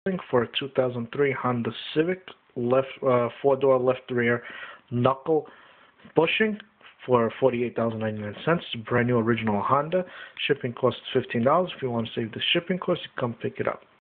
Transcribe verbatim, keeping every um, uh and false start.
for a two thousand three Honda Civic, left uh, four-door left rear knuckle bushing for forty-eight thousand ninety-nine cents. It's a brand new original Honda. Shipping cost is fifteen dollars. If you want to save the shipping cost, you come pick it up.